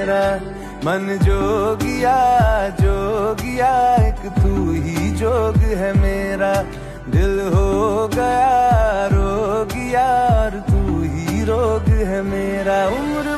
मेरा। मन जोगिया जोगिया एक तू ही जोग है मेरा। दिल हो गया रोगिया और तू ही रोग है मेरा। उम्र